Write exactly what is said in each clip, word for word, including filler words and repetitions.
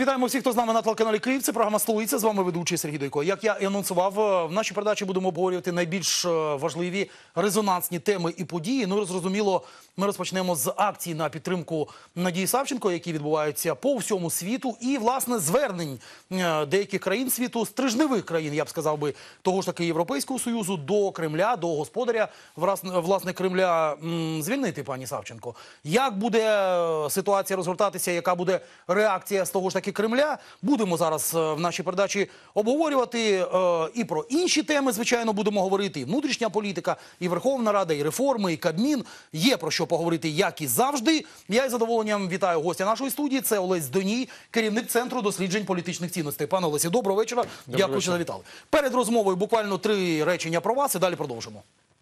Вітаємо всіх, хто з нами на телеканалі Київ. Це програма «Столиця». З вами ведучий Сергій Дойко. Як я і анонсував, в нашій передачі будемо обговорювати найбільш важливі резонансні теми і події. Ну і зрозуміло, ми розпочнемо з акції на підтримку Надії Савченко, які відбуваються по всьому світу. І, власне, звернень деяких країн світу, стрижневих країн, я б сказав би, того ж таки Європейського Союзу, до Кремля, до господаря, власне, Кремля, звільнити пані Савченко. Як буде ситуація розгортатися, яка буде реакція з того ж таки Кремля, будемо зараз в нашій передачі обговорювати. І про інші теми, звичайно, будемо говорити. І внутрішня політика, і Верховна Рада, і реформи, і Кабмін. Є про що поговорити, як і завжди. Я із задоволенням вітаю гостя нашої студії. Це Олесь Доній, керівник Центру досліджень політичних цінностей. Пане Олесі, доброго вечора. Доброго Дякую, вечора. Що завітали. Перед розмовою буквально три речення про вас і далі продовжимо.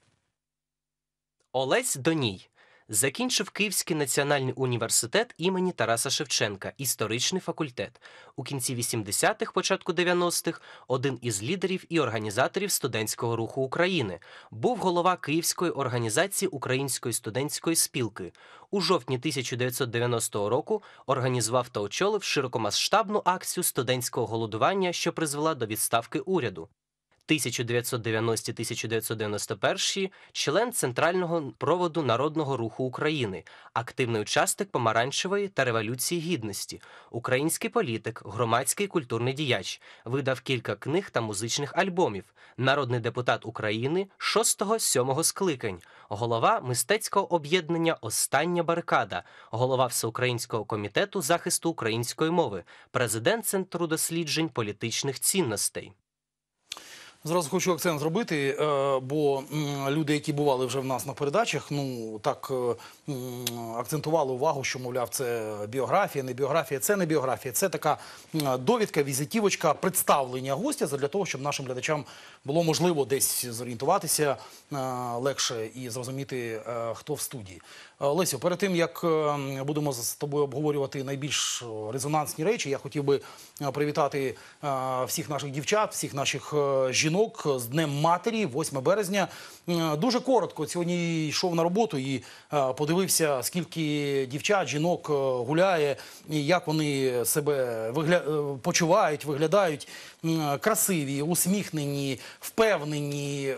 Олесь Доній. Закінчив Київський національний університет імені Тараса Шевченка, історичний факультет. У кінці вісімдесятих, початку дев'яностих – один із лідерів і організаторів студентського руху України. Був голова Київської організації Української студентської спілки. У жовтні тисяча дев'ятсот дев'яностого року організував та очолив широкомасштабну акцію студентського голодування, що призвела до відставки уряду. тисяча дев'ятсот дев'яностий - тисяча дев'ятсот дев'яносто перший – член Центрального проводу Народного руху України, активний учасник Помаранчевої та Революції Гідності, український політик, громадський і культурний діяч, видав кілька книг та музичних альбомів, народний депутат України шостого-сьомого скликань, голова мистецького об'єднання «Остання барикада», голова Всеукраїнського комітету захисту української мови, президент Центру досліджень політичних цінностей. Зразу хочу акцент зробити, бо люди, які бували вже в нас на передачах, ну, так акцентували увагу, що, мовляв, це біографія, не біографія, це не біографія. Це така довідка, візитівочка, представлення гостя, для того, щоб нашим глядачам було можливо десь зорієнтуватися легше і зрозуміти, хто в студії. Лесю, перед тим, як будемо з тобою обговорювати найбільш резонансні речі, я хотів би привітати всіх наших дівчат, всіх наших жінок з Днем Матері, восьме березня. Дуже коротко сьогодні йшов на роботу і подивився, скільки дівчат, жінок гуляє, і як вони себе вигля... почувають, виглядають красиві, усміхнені, впевнені.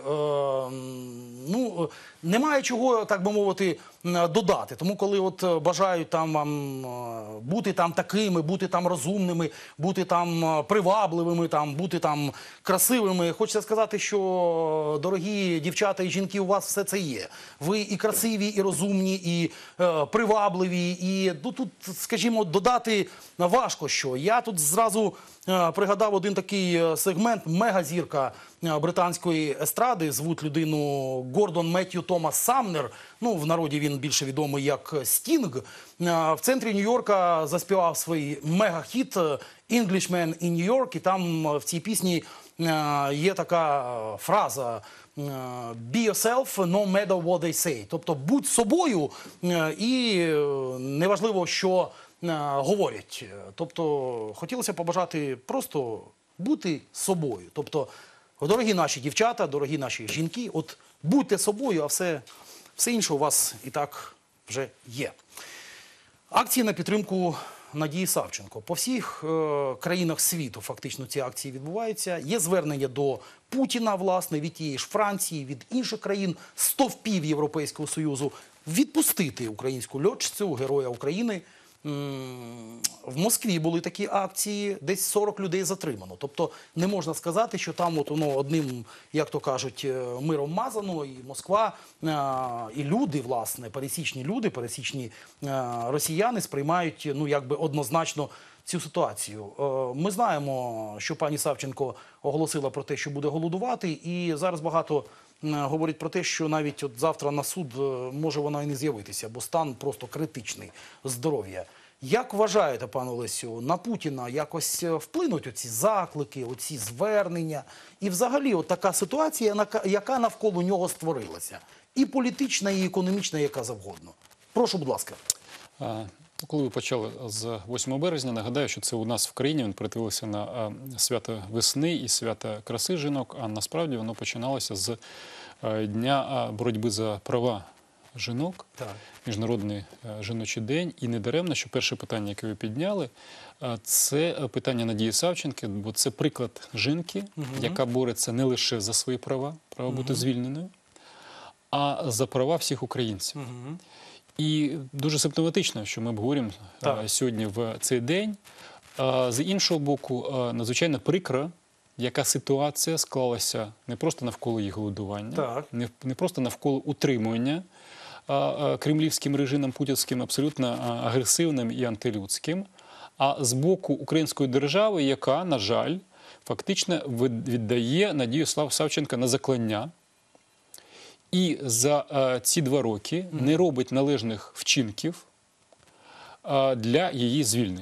Ну, немає чого, так би мовити, додати. Тому, коли от бажають там вам бути там такими, бути там розумними, бути там привабливими, там, бути там красивими, хочеться сказати, що, дорогі дівчата і жінки, у вас все це є. Ви і красиві, і розумні, і е, привабливі, і ну, тут, скажімо, додати важко що. Я тут зразу е, пригадав один такий сегмент, мегазірка британської естради, звуть людину Гордон Меттью Томас Самнер, ну, в народі він більше відомий як Стінг, в центрі Нью-Йорка заспівав свій мегахіт «Englishman in New York», і там в цій пісні є така фраза «Be yourself, no matter what they say». Тобто, будь собою, і неважливо, що говорять. Тобто, хотілося побажати просто бути собою. Тобто, дорогі наші дівчата, дорогі наші жінки, от будьте собою, а все, все інше у вас і так вже є. Акції на підтримку Надії Савченко. По всіх е, країнах світу фактично ці акції відбуваються. Є звернення до Путіна, власне, від тієї ж Франції, від інших країн, стовпів Європейського Союзу, відпустити українську льотчицю, героя України. В Москві були такі акції, десь сорок людей затримано. Тобто не можна сказати, що там от воно одним, як то кажуть, миром мазано, і Москва, і люди, власне, пересічні люди, пересічні росіяни сприймають, ну, якби однозначно цю ситуацію. Ми знаємо, що пані Савченко оголосила про те, що буде голодувати, і зараз багато говорить про те, що навіть от завтра на суд може вона і не з'явитися, бо стан просто критичний здоров'я. Як вважаєте, пане Олесю, на Путіна якось вплинуть оці заклики, оці звернення і взагалі от така ситуація, яка навколо нього створилася? І політична, і економічна, яка завгодно. Прошу, будь ласка. Коли ви почали з восьмого березня, нагадаю, що це у нас в країні він перетворився на свято весни і свято краси жінок, а насправді воно починалося з Дня боротьби за права жінок, Так. Міжнародний е, жіночий день. І не даремно, що перше питання, яке ви підняли, е, це питання Надії Савченки, бо це приклад жінки, яка бореться не лише за свої права, право бути звільненою, а за права всіх українців. І дуже симптоматично, що ми обговорюємо Так. е, сьогодні в цей день. Е, З іншого боку, е, надзвичайно прикро, яка ситуація склалася не просто навколо їх голодування, Так. не, не просто навколо утримування а, а, кремлівським режимом путінським, абсолютно а, агресивним і антилюдським, а з боку української держави, яка, на жаль, фактично від- віддає Надію Слав Савченка на заклання і за а, ці два роки не робить належних вчинків а, для її звільнення.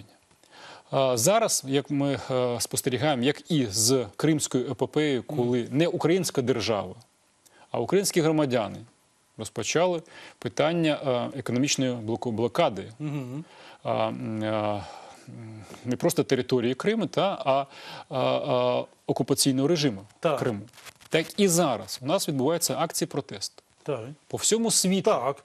А, Зараз, як ми е, спостерігаємо, як і з Кримською епопеєю, коли не українська держава, а українські громадяни розпочали питання е, економічної блоку- блокади. А, м, а, м, не просто території Криму, та, а, а, а окупаційного режиму Так. Криму. Так і зараз у нас відбуваються акції протесту. Так. По всьому світу Так.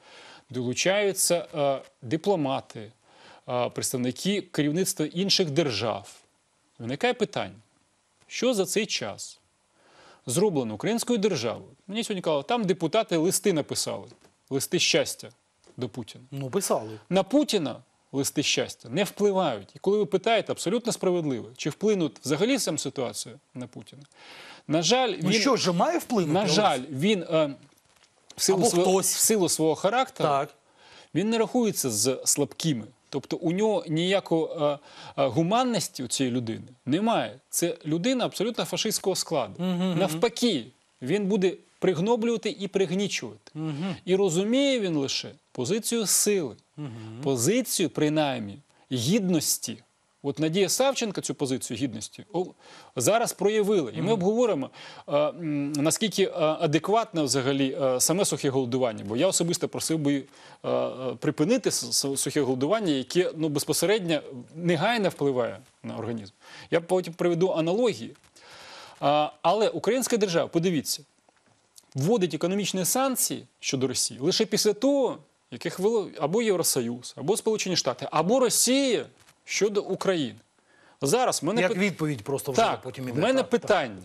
долучаються е, дипломати, е, представники керівництва інших держав. Виникає питання, що за цей час зроблено українською державою? Мені сьогодні казали, там депутати листи написали, листи щастя до Путіна. Ну, писали. На Путіна листи щастя не впливають. І коли ви питаєте, абсолютно справедливо, чи вплинуть взагалі сам ситуацію на Путіна? На жаль, Ну він, що ж, має вплинути? на жаль, він е, в, силу Або свого, в хтось. силу свого характеру Так. він не рахується з слабкими. Тобто у нього ніякої е, е, гуманності у цієї людини немає. Це людина абсолютно фашистського складу. Навпаки, він буде пригноблювати і пригнічувати. І розуміє він лише позицію сили, позицію, принаймні, гідності. От Надія Савченка цю позицію гідності о, зараз проявила. І ми обговоримо, е, м, наскільки е, адекватне взагалі е, саме сухе голодування. Бо я особисто просив би е, е, припинити с- с- сухе голодування, яке ну, безпосередньо негайно впливає на організм. Я потім приведу аналогії. А, але українська держава, подивіться, вводить економічні санкції щодо Росії лише після того, яких ввело або Євросоюз, або Сполучені Штати, або Росія щодо України. Зараз в мене Як пит- відповідь просто вже так, потім в іде. мене Так, так. питання.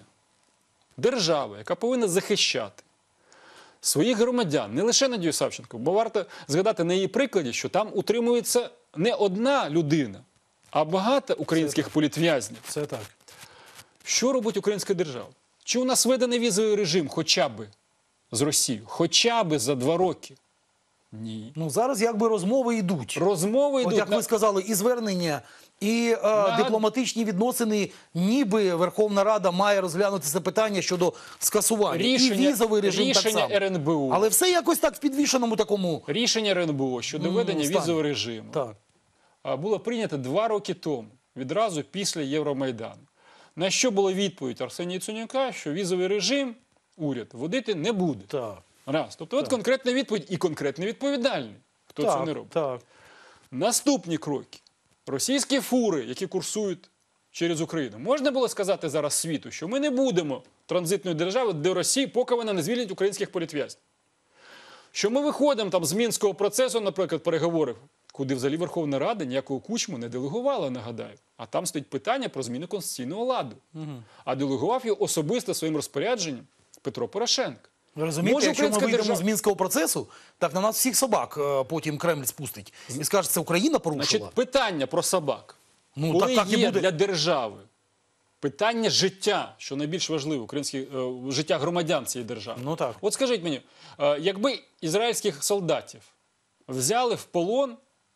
Держава, яка повинна захищати своїх громадян, не лише Надію Савченко, бо варто згадати на її прикладі, що там утримується не одна людина, а багато українських політв'язнів. Це так. Що робить українська держава? Чи у нас введений візовий режим хоча б з Росією? Хоча б за два роки? Ні. Ну, зараз якби розмови йдуть. Розмови От йдуть. як на- ви сказали, і звернення, і е, дипломатичні відносини, ніби Верховна Рада має розглянути це питання щодо скасування. І Рішення- візовий режим так рішення само. ер ен бе о. Але все якось так в підвішеному такому. Рішення ер ен бе о щодо Ну, введення стані. візового режиму Так. а, було прийнято два роки тому, відразу після Євромайдану. На що була відповідь Арсенія Яценюка, що візовий режим уряд вводити не буде. Так. Раз. Тобто от конкретна відповідь і конкретно відповідальний, хто так, це не робить. Так. Наступні кроки. Російські фури, які курсують через Україну. Можна було сказати зараз світу, що ми не будемо транзитною державою до Росії, поки вона не звільнить українських політв'язнів. Що ми виходимо там з Мінського процесу, наприклад, переговорів, куди взагалі Верховна Рада ніякого Кучму не делегувала, нагадаю. А там стоїть питання про зміну конституційного ладу. А делегував його особисто своїм розпорядженням Петро Порошенко. Ви розумієте, Може, якщо ми українська вийдемо держава- з Мінського процесу, так на нас всіх собак е, потім Кремль спустить. І скаже, це Україна порушила. Значить, питання про собак. Ну, Коли так- так і є буде. для держави питання життя, що найбільш важливе, українське е, життя громадян цієї держави. Ну, так. От скажіть мені, е, якби ізраїльських солдатів взяли в полон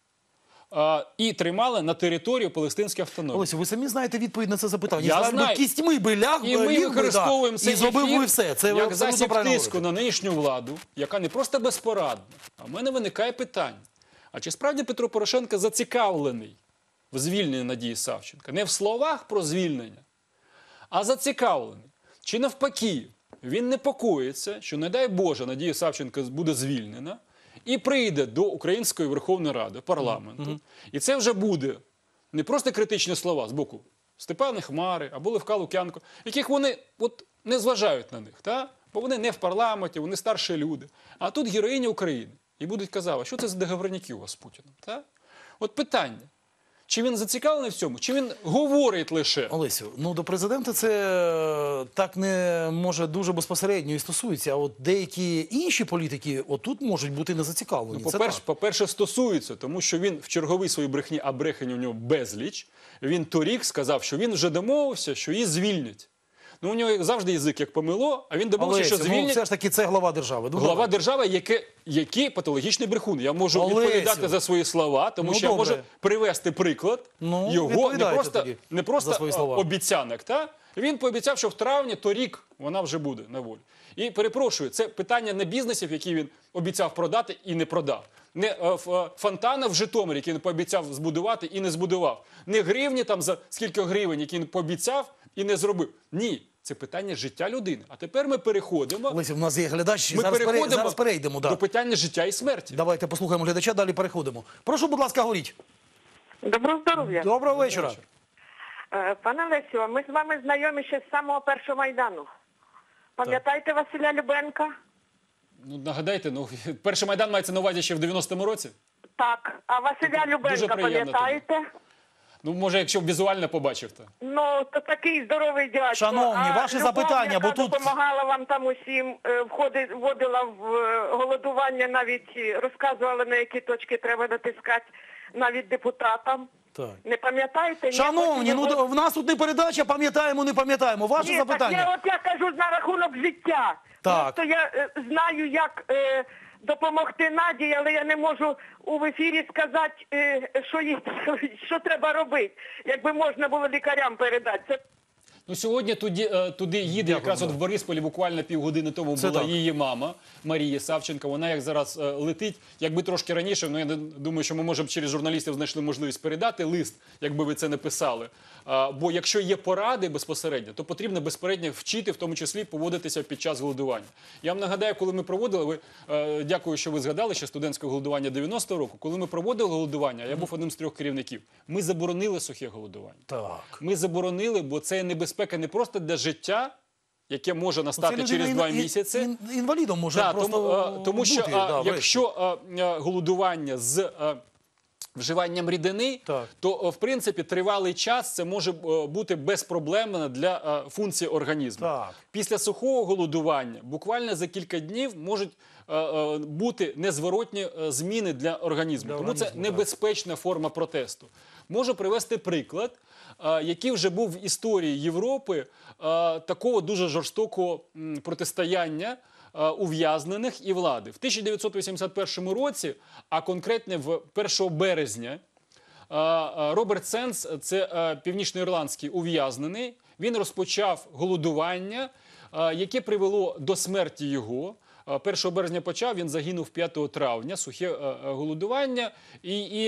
е, і тримали на територію Палестинської автономії. Олесю, ви самі знаєте відповідь на це запитання. Я Ізраїль би знаю. кістьми би ляг, І ми ліг би, використовуємо да, цей і зробив ефір би все. Це ви як абсолютно засіб правильно тиску говорите. на нинішню владу, яка не просто безпорадна. А в мене виникає питання. А чи справді Петро Порошенко зацікавлений в звільненні Надії Савченка? Не в словах про звільнення, а зацікавлений. Чи навпаки, він непокоїться, що, не дай Боже, Надія Савченко буде звільнена і прийде до Української Верховної Ради, парламенту. І це вже буде не просто критичні слова з боку Степана Хмари або Левка Лук'янко, яких вони от не зважають на них. Та? Бо вони не в парламенті, вони старші люди. А тут героїні України. І будуть казати, що це за договорняки у вас з Путіним? Так? От питання. Чи він зацікавлений в цьому, чи він говорить лише? Олесю, ну до президента це е, так не може дуже безпосередньо і стосується, а от деякі інші політики отут можуть бути не зацікавлені. Ну, Це по-перше, так. по-перше, стосується, тому що він в черговій своїй брехні, а брехень у нього безліч, він торік сказав, що він вже домовився, що її звільнять. Ну, у нього завжди язик як помило, а він домовився, Олесю, що ну звільнять. все ж таки це глава держави. Ну, Глава давай. держави, яке, який патологічний брехун. Я можу Олесю. відповідати за свої слова, тому Ну, що я добре. можу привести приклад Ну, його не відповідайте просто, тоді не просто за свої слова. обіцянок. Та? Він пообіцяв, що в травні торік вона вже буде на волі. І перепрошую, це питання не бізнесів, які він обіцяв продати і не продав. Не е, ф- фонтана в Житомирі, який він пообіцяв збудувати і не збудував. Не гривні там за скільки гривень, які він пообіцяв і не зробив. Ні. Це питання життя людини. А тепер ми переходимо, Олесю, в нас є глядач, ми зараз, пере... переходимо зараз перейдемо. Да. до питання життя і смерті. Давайте послухаємо глядача, далі переходимо. Прошу, будь ласка, говоріть. Доброго здоров'я. Доброго вечора. Е, Пане Лесю, ми з вами знайомі ще з самого першого Майдану. Пам'ятаєте Василя Любенка? Ну, нагадайте, ну, перший Майдан мається на увазі ще в дев'яностому році? Так. А Василя Любенка приємно пам'ятаєте? Ну, може, якщо б візуально побачив, то. Ну, то такий здоровий дядько. Шановні, а ваші Любов, запитання, бо яка тут- допомагала вам там усім, е, входи- вводила в е, голодування, навіть е, розказувала, на які точки треба натискати, навіть депутатам. Так. Не пам'ятаєте? Ні, Шановні, потім- ну в нас тут не передача, пам'ятаємо, не пам'ятаємо. Ваше Ні, запитання. Так я, от я кажу на рахунок життя. Так. Просто я е, знаю, як е, допомогти Наді, але я не можу у ефірі сказати, е, що, їй, що треба робити. Якби можна було лікарям передати. Це Ну, сьогодні туди, е, туди їде, Дякую, якраз да. от в Борисполі буквально півгодини тому Це була так. її мама Марія Савченко. Вона як зараз е, летить, якби трошки раніше, ну я не- думаю, що ми можемо через журналістів знайшли можливість передати лист, якби ви це не писали. А, бо якщо є поради безпосередньо, то потрібно безпосередньо вчити, в тому числі поводитися під час голодування. Я вам нагадаю, коли ми проводили, ви, е, дякую, що ви згадали ще студентське голодування дев'яностого року, коли ми проводили голодування, я був одним з трьох керівників, ми заборонили сухе голодування. Так. Ми заборонили, бо це небезпека не просто для життя, яке може настати Це через людина два ін- місяці. ін- інвалідом може Так, просто тому, е, тому що бути, е, да, врешті. якщо е, е, голодування з е, вживанням рідини, Так. то е, в принципі тривалий час це може е, бути безпроблемно для е, функції організму. Так. Після сухого голодування буквально за кілька днів можуть е, е, бути незворотні е, зміни для організму. Для Тому це організму, так. небезпечна форма протесту. Можу привести приклад, е, який вже був в історії Європи, е, такого дуже жорстокого м, протистояння е, ув'язнених і влади. В тисяча дев'ятсот вісімдесят першому році, а конкретно в першого березня, е, е, Роберт Сенс, це е, північноірландський ув'язнений, він розпочав голодування, е, яке привело до смерті його. Е, першого березня почав, він загинув п'ятого травня, сухе е, е, голодування, і, і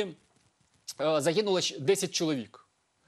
е, загинуло ще десять чоловік.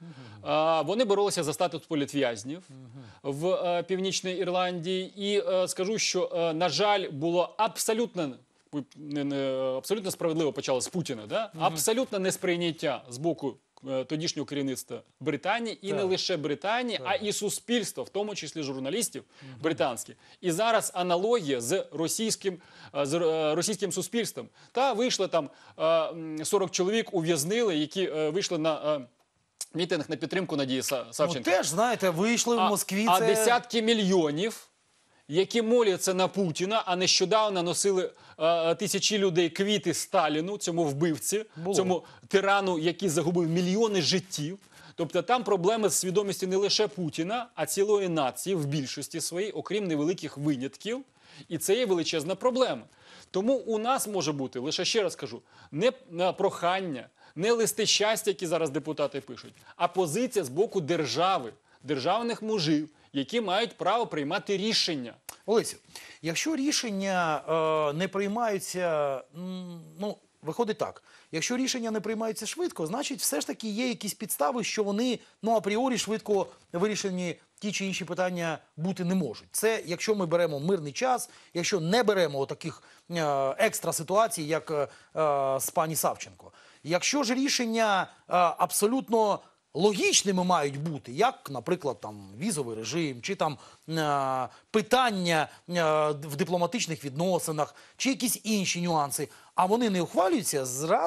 Е, Вони боролися за статус політв'язнів в е, Північній Ірландії. І е, скажу, що, е, на жаль, було абсолютно, не- не- абсолютно справедливо почало з Путіна, да? Абсолютно несприйняття з боку е, тодішнього керівництва Британії, і Так. не лише Британії, а і суспільства, в тому числі журналістів британських. І зараз аналогія з російським, е, з е, російським суспільством. Та вийшли там е, м, сорок чоловік, ув'язнили, які е, вийшли на е, мітинг на підтримку Надії Са- Ну, Савченко. теж, знаєте, вийшли в А, Москві. а це... десятки мільйонів, які моляться на Путіна, а нещодавно носили е, тисячі людей квіти Сталіну, цьому вбивці, Було. цьому тирану, який загубив мільйони життів. Тобто там проблеми з свідомістю не лише Путіна, а цілої нації в більшості своїй, окрім невеликих винятків. І це є величезна проблема. Тому у нас може бути, лише ще раз кажу, не е, прохання, не листи щастя, які зараз депутати пишуть, а позиція з боку держави, державних мужів, які мають право приймати рішення. Олесю, якщо рішення е, не приймаються, м, ну, виходить так, якщо рішення не приймаються швидко, значить все ж таки є якісь підстави, що вони, ну, апріорі швидко вирішені ті чи інші питання бути не можуть. Це якщо ми беремо мирний час, якщо не беремо таких е, екстра ситуацій, як е, е, з пані Савченко. Якщо ж рішення е, абсолютно логічними мають бути, як, наприклад, там візовий режим, чи там е, питання е, в дипломатичних відносинах, чи якісь інші нюанси, а вони не ухвалюються,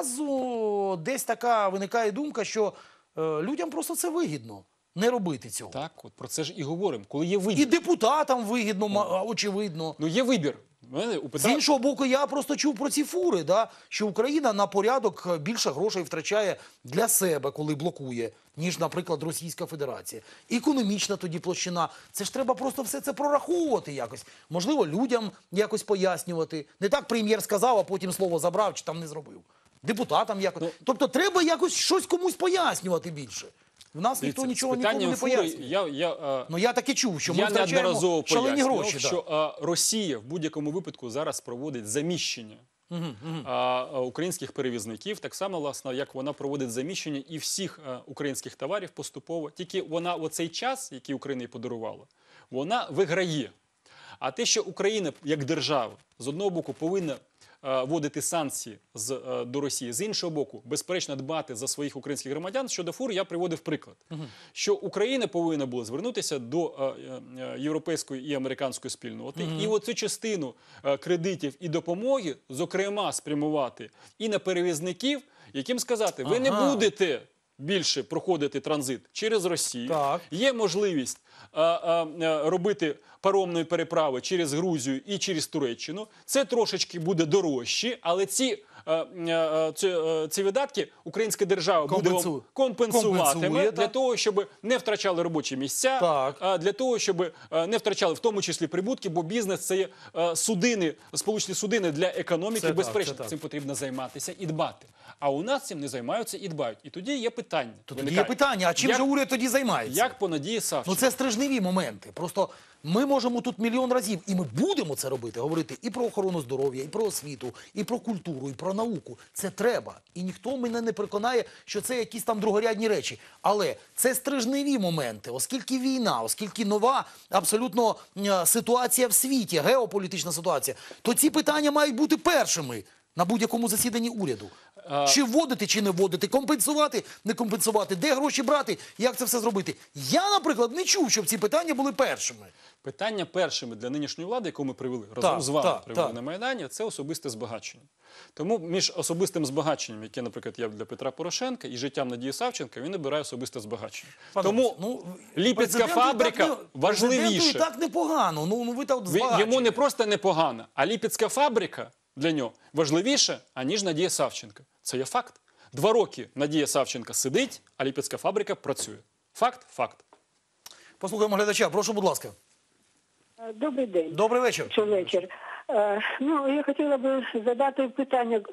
зразу десь така виникає думка, що е, людям просто це вигідно не робити цього. Так, от про це ж і говоримо. Коли є вибір. І депутатам вигідно, ма- очевидно. Ну, є вибір. У мене у З Петра... іншого боку, я просто чув про ці фури, да, що Україна на порядок більше грошей втрачає для себе, коли блокує, ніж, наприклад, Російська Федерація. Економічна тоді площина. Це ж треба просто все це прораховувати якось. Можливо, людям якось пояснювати. Не так прем'єр сказав, а потім слово забрав чи там не зробив. Депутатам якось. Тобто треба якось щось комусь пояснювати більше. В нас ніхто Дивіться, нічого з нікому питанням не фури пояснює. Я, я, е, Ну я таки чув, що ми я втрачаємо неодноразово шалені пояснював, гроші. що Да. е, Росія в будь-якому випадку зараз проводить заміщення а, а, українських перевізників, так само, власне, як вона проводить заміщення і всіх а, українських товарів поступово. Тільки вона оцей час, який Україна їй подарувала, вона виграє. А те, що Україна, як держава, з одного боку повинна е, вводити санкції з, е, до Росії, з іншого боку, безперечно, дбати за своїх українських громадян, щодо фур я приводив приклад. Угу. Що Україна повинна була звернутися до е, е, європейської і американської спільноти, угу. і оцю частину е, кредитів і допомоги, зокрема, спрямувати і на перевізників, яким сказати, ви ага. не будете більше проходити транзит через Росію, Так. є можливість а, а, а, робити паромної переправи через Грузію і через Туреччину. Це трошечки буде дорожче, але ці, а, а, ці, а, ці видатки українська держава буде вам компенсуватиме Компенсує, для того, щоб не втрачали робочі місця, Так. а, для того, щоб а, не втрачали в тому числі прибутки, бо бізнес – це є а, судини, сполучні судини для економіки. Це безперечно, так, це цим потрібно займатися і дбати. А у нас цим не займаються і дбають. І тоді є питання. То тоді є питання, а чим як, же уряд тоді займається? Як по Надії Савченко? Ну це стрижневі моменти. Просто ми можемо тут мільйон разів, і ми будемо це робити, говорити і про охорону здоров'я, і про освіту, і про культуру, і про науку. Це треба. І ніхто мене не переконає, що це якісь там другорядні речі. Але це стрижневі моменти, оскільки війна, оскільки нова абсолютно е, ситуація в світі, геополітична ситуація, то ці питання мають бути першими на будь-якому засіданні уряду. А... Чи вводити, чи не вводити, компенсувати, не компенсувати, де гроші брати, як це все зробити. Я, наприклад, не чув, щоб ці питання були першими. Питання першими для нинішньої влади, яку ми привели, разом так, з вами так, привели так. на Майдані, це особисте збагачення. Тому між особистим збагаченням, яке, наприклад, є для Петра Порошенка, і життям Надії Савченка, він обирає особисте збагачення. Пане, Тому ну, Ліпецька фабрика не, важливіше. і так непогано, ну, ну ви так збагачені. Йому не просто непогано, а Ліпецька фабрика для нього важливіше, аніж Надія Савченка. Це є факт. Два роки Надія Савченка сидить, а Ліпецька фабрика працює. Факт? Факт. Послухаємо глядача. Прошу, будь ласка. Добрий день. Добрий вечір. Чи вечір. Е, ну, я хотіла би задати питання.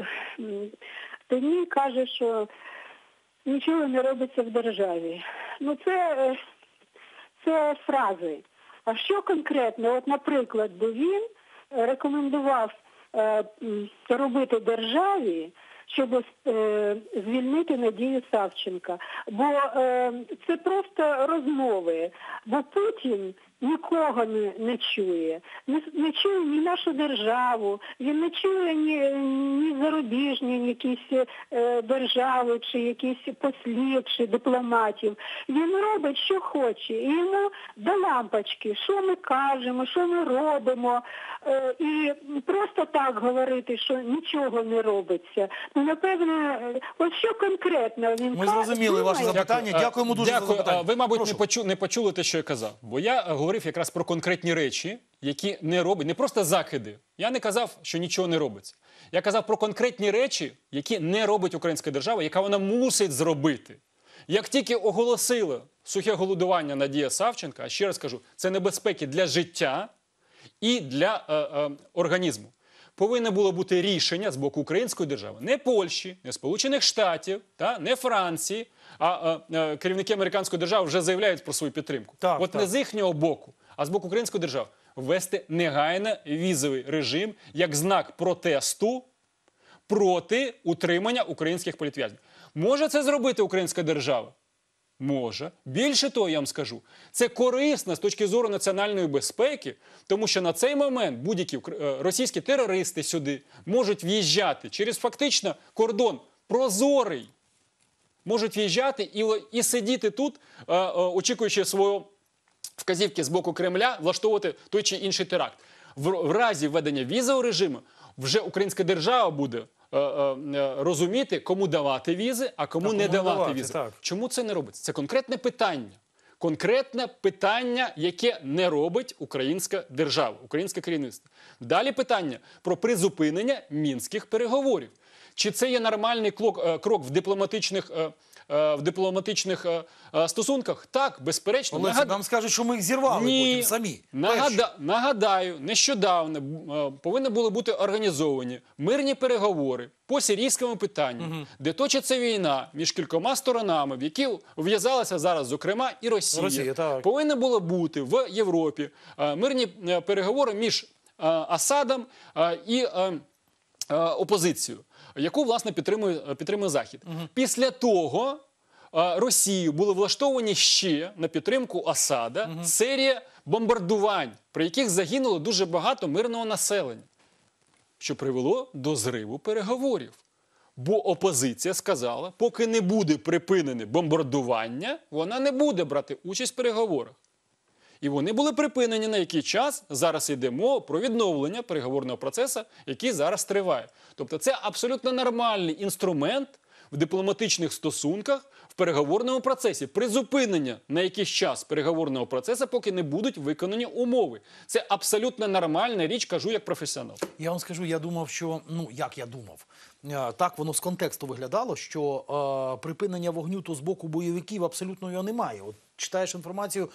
Тоні каже, що нічого не робиться в державі. Ну, це, це фрази. А що конкретно? От, наприклад, би він рекомендував е, робити державі, щоб е, звільнити Надію Савченка. Бо е, це просто розмови. Бо Путін нікого не, не чує. Не, не чує ні нашу державу, він не чує ні, ні зарубіжні якісь е, держави, чи якісь послів, чи дипломатів. Він робить, що хоче. І йому до лампочки, що ми кажемо, що ми робимо. Е, і просто так говорити, що нічого не робиться. Ну, напевно, ось що конкретно він Ми зрозуміли ваше запитання. Дякую. Дякуємо дуже Дякую. за запитання. Ви, мабуть, Прошу. не, почу, не почули те, що я казав. Бо я говорив якраз про конкретні речі, які не робить, не просто закиди. Я не казав, що нічого не робиться. Я казав про конкретні речі, які не робить українська держава, яка вона мусить зробити. Як тільки оголосила сухе голодування Надія Савченка, а ще раз кажу, це небезпеки для життя і для е, е, організму. Повинно було бути рішення з боку української держави. Не Польщі, не Сполучених Штатів, та, не Франції, а, а, а керівники американської держави вже заявляють про свою підтримку. Так, От так. не з їхнього боку, а з боку української держави. Ввести негайно візовий режим як знак протесту проти утримання українських політв'язнів. Може це зробити українська держава? Може. Більше того, я вам скажу, це корисно з точки зору національної безпеки, тому що на цей момент будь-які російські терористи сюди можуть в'їжджати через фактично кордон прозорий, можуть в'їжджати і, і сидіти тут, е, е, очікуючи свого вказівки з боку Кремля, влаштовувати той чи інший теракт. В, в разі введення візового режиму вже українська держава буде е, е, розуміти, кому давати візи, а кому, А кому не не давати, давати, візи. так. Чому це не робиться? Це конкретне питання. Конкретне питання, яке не робить українська держава, українське керівництво. Далі питання про призупинення мінських переговорів. Чи це є нормальний крок, крок в дипломатичних, в дипломатичних стосунках? Так, безперечно. Олеся, Нагад... нам скажуть, що ми їх зірвали Ні. потім самі. Нагада... Нагадаю, нещодавно е, повинні були бути організовані мирні переговори по сирійському питанню, угу. де точиться війна між кількома сторонами, в які в'язалася зараз, зокрема, і Росія. Росія, так. Повинні було бути в Європі е, мирні е, переговори між е, Асадом е, і е, е, опозицією, яку, власне, підтримує, підтримує Захід. Угу. Після того Росію були влаштовані ще на підтримку Асада угу. серія бомбардувань, при яких загинуло дуже багато мирного населення, що привело до зриву переговорів. Бо опозиція сказала, поки не буде припинене бомбардування, вона не буде брати участь в переговорах. І вони були припинені на який час. Зараз йде мова про відновлення переговорного процесу, який зараз триває. Тобто це абсолютно нормальний інструмент в дипломатичних стосунках, в переговорному процесі. Призупинення на якийсь час переговорного процесу, поки не будуть виконані умови. Це абсолютно нормальна річ, кажу як професіонал. Я вам скажу, я думав, що, ну, як я думав, так воно з контексту виглядало, що е, припинення вогню то з боку бойовиків абсолютно його немає. От читаєш інформацію,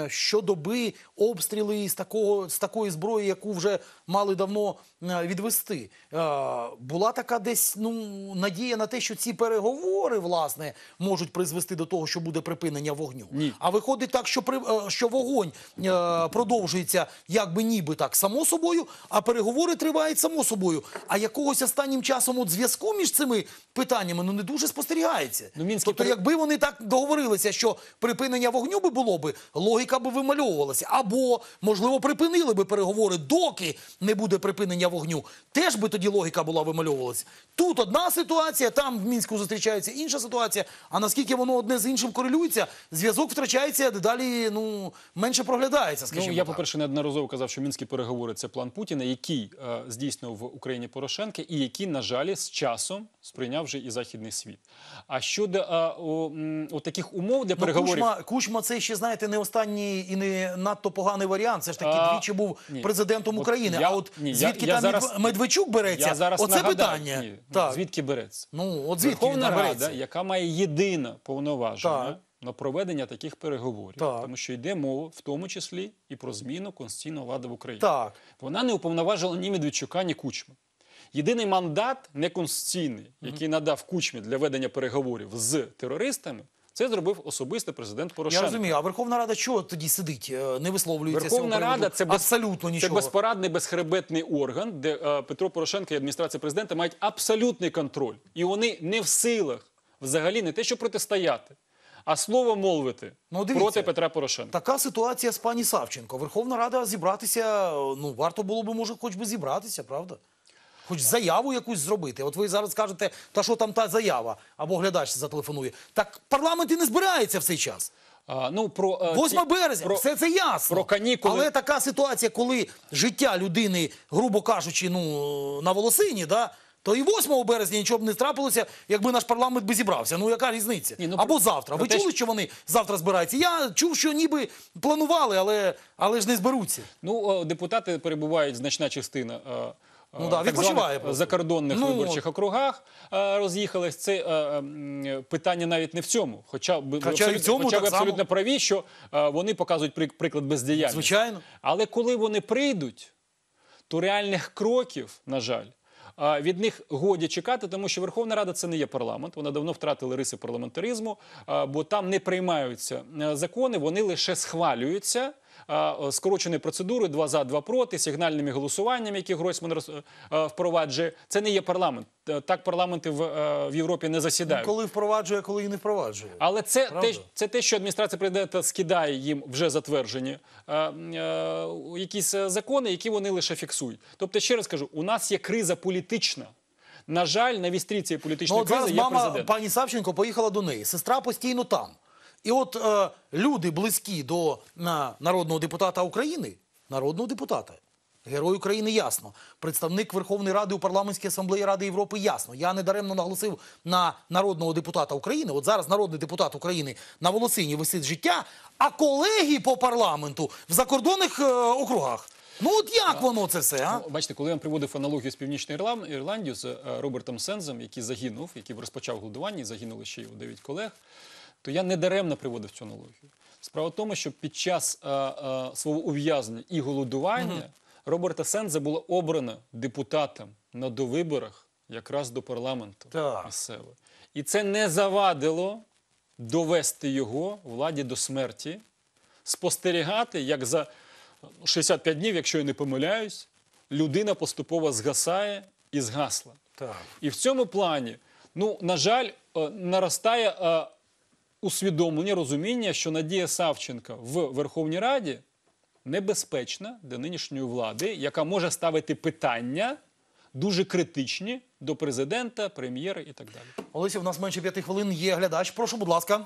щодоби обстріли з, такого, з такої зброї, яку вже мали давно відвести. Е, була така десь ну, надія на те, що ці переговори, власне, можуть призвести до того, що буде припинення вогню. Ні. А виходить так, що, при, е, що вогонь е, продовжується якби ніби так само собою, а переговори тривають само собою. А якогось останнім часом от зв'язку між цими питаннями ну, не дуже спостерігається. Ну, Мінські тобто, пере- якби вони так договорилися, що припинення вогню би було би, логіка би вимальовувалася. Або, можливо, припинили би переговори, доки не буде припинення вогню. Теж би тоді логіка була вимальовувалася. Тут одна ситуація, там в Мінську зустрічається інша ситуація. А наскільки воно одне з іншим корелюється, зв'язок втрачається, дедалі ну, менше проглядається, скажімо Ну, я, так. по-перше, неодноразово казав, що мінські переговори – це план Путіна, який е, здійснив в Україні Порошенка і який, на жаль, з часом сприйняв вже і західний світ. А щодо е, о, м, о таких умов для Ну, переговорів... Кучма, Кучма це ще, знаєте, не останній і не надто поганий варіант. Це ж таки А, двічі був ні. президентом От України. я- а от ні, я- звідки я там зараз- Медв- Медведчук береться, Я зараз оце нагадаю, питання. Ні, Так. звідки береться? Ну, от звідки він Верховна там береться? Рада, яка має єдине повноваження Так. на проведення таких переговорів, Так. тому що йде мова в тому числі і про зміну конституційної влади в Україні. Так. Вона не уповноважила ні Медведчука, ні Кучми. Єдиний мандат неконституційний, який надав Кучмі для ведення переговорів з терористами, це зробив особисто президент Я Порошенко. розумію, а Верховна Рада чого тоді сидить, е, не висловлюється з цього Верховна приводу? Рада – це, без... абсолютно це нічого. безпорадний, безхребетний орган, де е, Петро Порошенко і адміністрація президента мають абсолютний контроль. І вони не в силах взагалі не те, що протистояти, а слово молвити Ну, дивіться. проти Петра Порошенка. Така ситуація з пані Савченко. Верховна Рада зібратися, ну, варто було б, може, хоч би зібратися, правда? Хоч заяву якусь зробити. От ви зараз кажете, та що там та заява, або глядач зателефонує. Так парламент і не збирається в цей час. А, ну, про, е, восьмого ті- березня, про- все це ясно. про канікули. Але така ситуація, коли життя людини, грубо кажучи, ну, на волосині, да, то і восьмого березня нічого б не трапилося, якби наш парламент би зібрався. Ну, яка різниця? Ні, ну, Або про- завтра. про Ви те, чули, що- що вони завтра збираються? Я чув, що ніби планували, але, але ж не зберуться. Ну, о, депутати перебувають, значна частина е, Ну, е, да, так відпочиває званих просто. закордонних Ну, виборчих округах е, роз'їхались. Це е, м, питання навіть не в цьому. Хоча, б- Хоча і в цьому хоча ви так само. абсолютно праві, що е, вони показують прик- приклад бездіяльності. Звичайно. Але коли вони прийдуть, то реальних кроків, на жаль, а, від них годі чекати, тому що Верховна Рада – це не є парламент. Вона давно втратила риси парламентаризму, а, бо там не приймаються е, закони, вони лише схвалюються а, скороченою процедурою два за, два проти, сигнальними голосуваннями, які Гройсман роз- е, впроваджує. Це не є парламент. Е, Так парламенти в, е, в Європі не засідають. Коли впроваджує, коли і не впроваджує. Але це Правда? те, це те, що адміністрація президента скидає їм вже затверджені е, е, якісь е, закони, які вони лише фіксують. Тобто, ще раз кажу, у нас є криза політична. на жаль, на вістрі цієї Ну, політичної от кризи зараз є мама президент. пані Савченко поїхала до неї. Сестра постійно там. І от е, люди близькі до на, народного депутата України, народного депутата, Герой України ясно, представник Верховної Ради у Парламентській асамблеї Ради Європи ясно. Я недаремно наголосив на народного депутата України. От зараз народний депутат України на волосині висить життя, а колеги по парламенту в закордонних е, округах. Ну от як воно це все, а? Ну, бачите, коли я вам приводив аналогію з Північною Ірлан- Ірландією, з е, Робертом Сензом, який загинув, який розпочав голодування, і загинули ще його дев'ять колег, то я недаремно приводив цю аналогію. Справа в тому, що під час е, е, свого ув'язнення і голодування угу. Роберта Сенза було обрано депутатом на довиборах якраз до парламенту місцевого. І це не завадило довести його владі до смерті, спостерігати, як за шістдесят п'ять днів, якщо я не помиляюсь, людина поступово згасає і згасла. Так. І в цьому плані, ну, на жаль, наростає е, усвідомлення, розуміння, що Надія Савченко в Верховній Раді небезпечна для нинішньої влади, яка може ставити питання дуже критичні до президента, прем'єра і так далі. Олесю, у нас менше п'яти хвилин, є глядач. Прошу, будь ласка.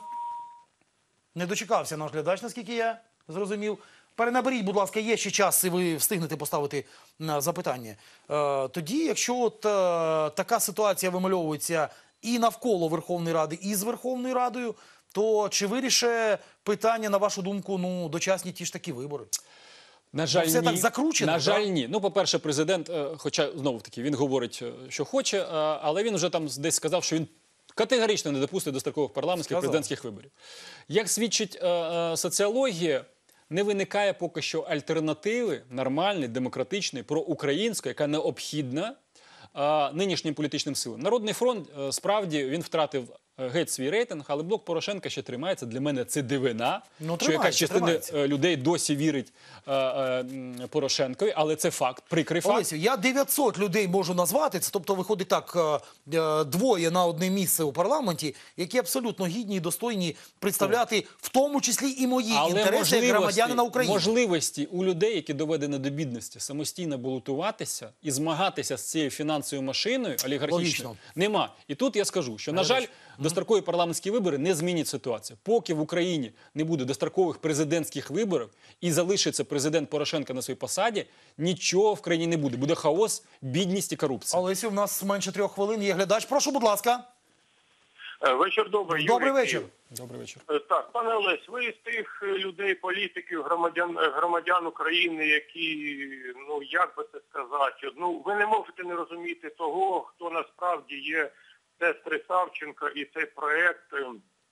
Не дочекався наш глядач, наскільки я зрозумів. Перенаберіть, будь ласка, є ще час, і ви встигнете поставити е, запитання. Е, тоді, якщо от, е, така ситуація вимальовується і навколо Верховної Ради, і з Верховною Радою, то чи вирішить питання, на вашу думку, ну, дочасні ті ж такі вибори? На жаль, все ні. так закручено, На жаль, да? ні. Ну, по-перше, президент, е, хоча, знову-таки, він говорить, е, що хоче, е, але він вже там десь сказав, що він категорично не допустить дострокових парламентських Сказав. президентських виборів. Як свідчить е, е, соціологія, не виникає поки що альтернативи нормальної, демократичної, проукраїнської, яка необхідна е, нинішнім політичним силам. Народний фронт, е, справді, він втратив е, геть свій рейтинг, але блок Порошенка ще тримається. Для мене це дивина, Ну, що якась частина тримається. е, людей досі вірить е, е, м, Порошенкові, але це факт, прикрий факт. Олесю, я дев'ятсот людей можу назвати, це, тобто виходить так, е, е, двоє на одне місце у парламенті, які абсолютно гідні і достойні представляти в тому числі і мої Але інтереси як громадянина України. можливості у людей, які доведені до бідності, самостійно балотуватися і змагатися з цією фінансовою машиною олігархічною, Логічно. нема. І тут я скажу, що, на жаль, дострокові парламентські вибори не змінять ситуацію. Поки в Україні не буде дострокових президентських виборів і залишиться президент Порошенко на своїй посаді, нічого в країні не буде. Буде хаос, бідність і корупція. Олесю, в нас менше трьох хвилин, є глядач. Прошу, будь ласка. Вечір добрий. Добрий Юрій вечір. Київ. Добрий вечір. Так, пане Олесь, ви з тих людей, політиків, громадян, громадян України, які, ну, як би це сказати, ну, ви не можете не розуміти того, хто насправді є сестри Савченко і цей проект, е,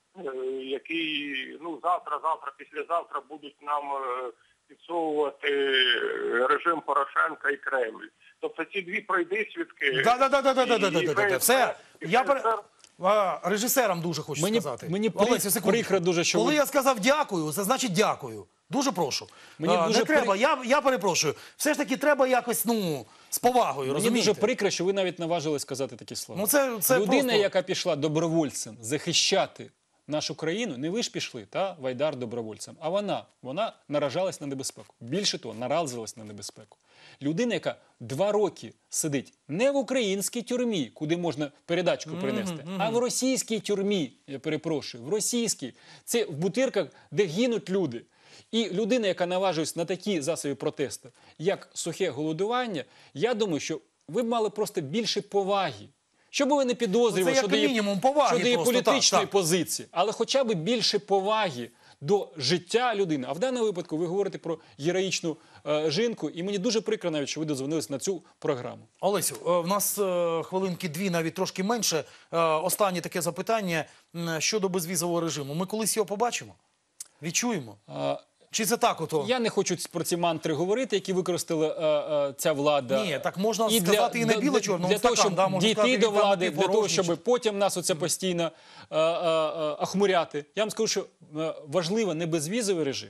який, ну, завтра, завтра, післязавтра будуть нам е, підсовувати режим Порошенка і Кремль. Тобто ці дві пройдисвідки... Да-да-да-да-да-да-да-да-да. Все, я пер... А, режисерам дуже хочу Мені- сказати. мені при- Олесю, секундочку. прикро дуже, що Коли ви- я сказав дякую, це значить дякую. Дуже прошу. Мені А, дуже не при- треба, я, я перепрошую. Все ж таки треба якось, ну, з повагою, Мені розумієте? дуже прикро, що ви навіть наважились сказати такі слова. Ну, це- це Людина, просто- яка пішла добровольцем захищати нашу країну, не ви ж пішли, та, Вайдар, добровольцем, а вона, вона наражалась на небезпеку. Більше того, наразилась на небезпеку. Людина, яка два роки сидить не в українській тюрмі, куди можна передачку принести, а в російській тюрмі, я перепрошую, в російській. Це в бутирках, де гинуть люди. І людина, яка наважується на такі засоби протесту, як сухе голодування, я думаю, що ви б мали просто більше поваги. Щоб ви не підозрювали, Ну, це як щодо її, мінімум поваги щодо її просто, політичної так, так. позиції, але хоча б більше поваги до життя людини. А в даному випадку ви говорите про героїчну е, жінку, і мені дуже прикро навіть, що ви дозвонились на цю програму. Олесю, е, в нас е, хвилинки дві, навіть трошки менше. Е, Останнє таке запитання м, щодо безвізового режиму. Ми колись його побачимо? Відчуємо? А, Чи це так ото? Я не хочу про ці мантри говорити, які використала е, е, ця влада. Ні, так можна І сказати і не для- біло-чорному для того, стакан, щоб да, можна дійти сказати, до він там влади, типу для того, порожній. щоб потім нас оце постійно е, е, е, ахмуряти. Я вам скажу, що е, важливо не безвізовий режим,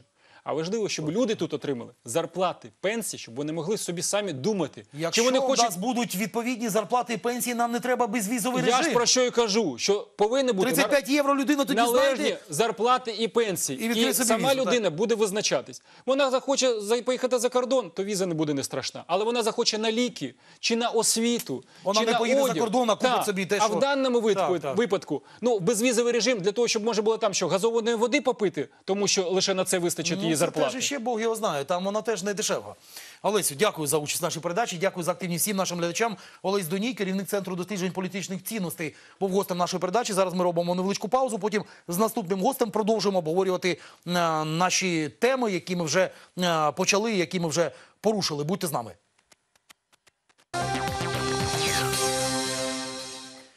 А важливо, щоб люди тут отримали зарплати, пенсії, щоб вони могли собі самі думати. Якщо Чи вони у хочуть... нас будуть відповідні зарплати і пенсії, нам не треба безвізовий Я режим. ж про що і кажу, що повинні бути тридцять п'ять євро людина тоді належні знайде. зарплати і пенсії. І І, відкриє собі сама візу, людина буде визначатись. Вона захоче за- поїхати за кордон, то віза не буде не страшна. Але вона захоче на ліки, чи на освіту, Вона чи не на поїде за одяг. кордон, а купить Так. собі те, А що- в даному випадку, Так, так. випадку ну, безвізовий режим для того, щоб можна було там що, газованої води попити, тому що лише на це вистачить її Ну, це зарплати. теж ще Бог його знає, там вона теж не дешева. Олесю, дякую за участь в нашій передачі, дякую за активність всім нашим глядачам. Олесь Доній, керівник Центру досліджень політичних цінностей, був гостем нашої передачі. Зараз ми робимо невеличку паузу, потім з наступним гостем продовжуємо обговорювати е, наші теми, які ми вже е, почали, які ми вже порушили. Будьте з нами.